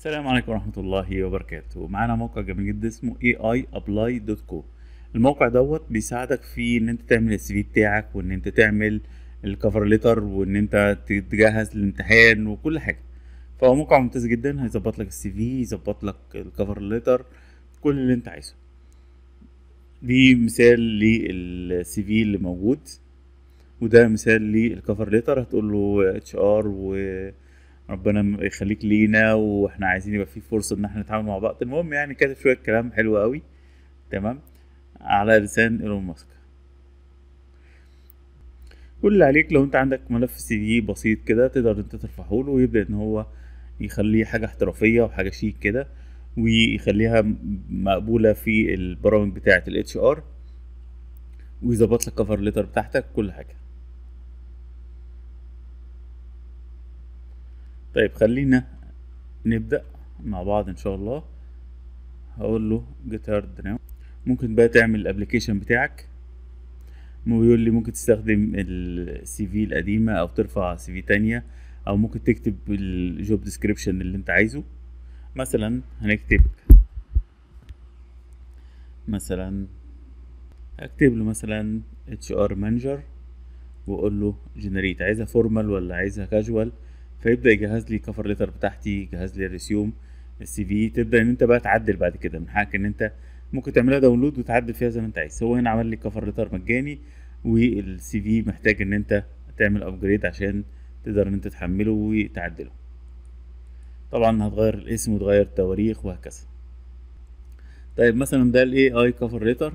السلام عليكم ورحمة الله وبركاته. معانا موقع جميل جدا اسمه aiapply.co. الموقع دوت بيساعدك في ان انت تعمل السي في بتاعك، وان انت تعمل الكفر ليتر، وان انت تجهز الامتحان وكل حاجة. فهو موقع ممتاز جدا، هيظبط لك السي في، يظبط لك الكفر ليتر، كل اللي انت عايزه. دي مثال للسي في اللي موجود، وده مثال للكفر ليتر. هتقول له اتش ار وربنا يخليك لينا، واحنا عايزين يبقى في فرصه ان احنا نتعامل مع بعض. المهم يعني كاتب شويه كلام حلو قوي، تمام، على لسان ايلون ماسك. كل اللي عليك لو انت عندك ملف سي في بسيط كده تقدر انت ترفعه له، ويبدا ان هو يخليه حاجه احترافيه وحاجه شيك كده، ويخليها مقبوله في البرامج بتاعه الاتش ار، ويظبط لك كفر ليتر بتاعتك كل حاجه. طيب خلينا نبدأ مع بعض ان شاء الله. هقول له get started now. ممكن بقى تعمل الابليكيشن بتاعك. بيقول لي ممكن تستخدم السي في القديمة او ترفع سي في تانية، او ممكن تكتب الجوب ديسكريبشن اللي انت عايزه. مثلا هنكتب، مثلا اكتب له مثلا اتش ار مانجر، واقول له جنريت، عايزها فورمال ولا عايزها كاجوال. فيبدا يجهز لي كفر ليتر بتاعتي، يجهز لي الريسيوم، السي في. تبدا ان انت بقى تعدل بعد كده، من حقك ان انت ممكن تعملها داونلود وتعدل فيها زي ما انت عايز. هو هنا عمل لي كفر ليتر مجاني، والسي في محتاج ان انت تعمل ابجريد عشان تقدر ان انت تحمله وتعدله. طبعا هتغير الاسم وتغير التواريخ وهكذا. طيب مثلا ده الاي اي كفر ليتر،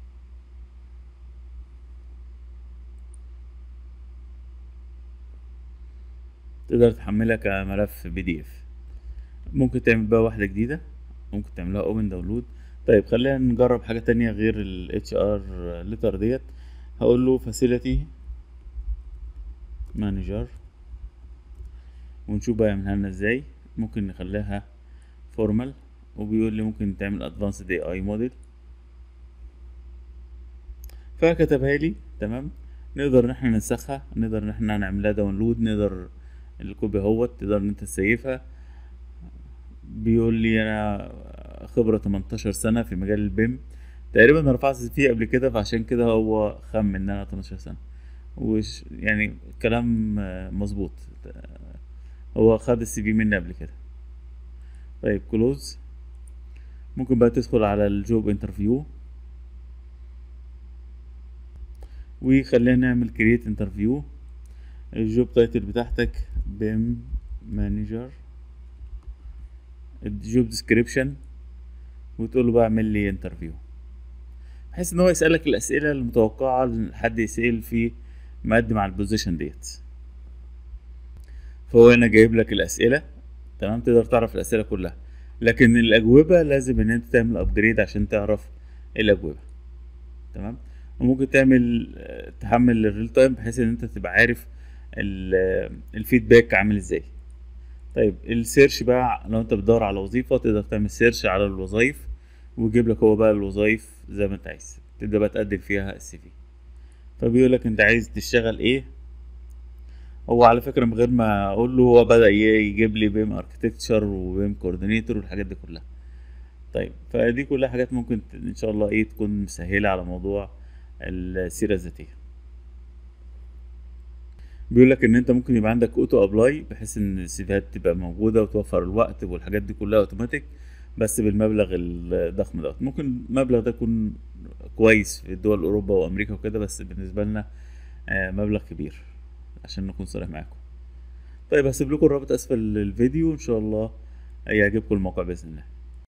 تقدر تحملها كملف بي دي اف. ممكن تعمل بقى واحدة جديدة، ممكن تعملها اوبن داونلود. طيب خلينا نجرب حاجة تانية غير ال HR letter ديت. هقول له facility manager، ونشوف بقى يعملها لنا ازاي. ممكن نخليها formal، وبيقول لي ممكن تعمل advanced AI model، فكتبها لي تمام. نقدر ان احنا ننسخها، نقدر ان احنا نعملها داونلود، نقدر الكوبي اهوت تقدر ان انت تسيفها. بيقول لي انا خبرة 18 سنة في مجال البيم. تقريبا انا رفعت فيه قبل كده، فعشان كده هو خم ان انا 18 سنة. وش يعني كلام مظبوط. هو خد السي في مني قبل كده. طيب كلوز. ممكن بقى تدخل على الجوب انترفيو، وخلينا نعمل كرييت انترفيو. الجوب تايتل بتاعتك بيم مانجر، الجوب ديسكريبشن، وتقول له بقى اعمل لي انترفيو، بحيث ان هو يسألك الاسئلة المتوقعة لحد يسأل في مقدم على البوزيشن ديت. فهو هنا جايب لك الاسئلة، تمام، تقدر تعرف الاسئلة كلها، لكن الاجوبة لازم ان انت تعمل ابجريد عشان تعرف الاجوبة، تمام. وممكن تعمل تحمل الريل تايم، بحيث ان انت تبقى عارف الفيدباك عامل ازاي. طيب السيرش بقى، لو انت بتدور على وظيفة تقدر تعمل سيرش على الوظائف، ويجيب لك هو بقى الوظائف زي ما انت عايز، تبدأ بقى تقدم فيها السي في. فبيقول لك انت عايز تشتغل ايه. هو على فكرة من غير ما اقول له هو بدأ يجيب لي بيم اركتكتشر وبيم كوردينيتور والحاجات دي كلها. طيب فدي كلها حاجات ممكن ان شاء الله ايه تكون مسهلة على موضوع السيرة الذاتية. بيقول لك ان انت ممكن يبقى عندك اوتو ابلاي، بحيث ان السيفيهات تبقى موجودة وتوفر الوقت والحاجات دي كلها اوتوماتيك، بس بالمبلغ الضخم دوت. ممكن المبلغ ده يكون كويس في دول اوروبا وامريكا وكده، بس بالنسبة لنا مبلغ كبير، عشان نكون صريح معاكم. طيب هسيب لكم الرابط اسفل الفيديو، ان شاء الله يعجبكم الموقع باذن الله.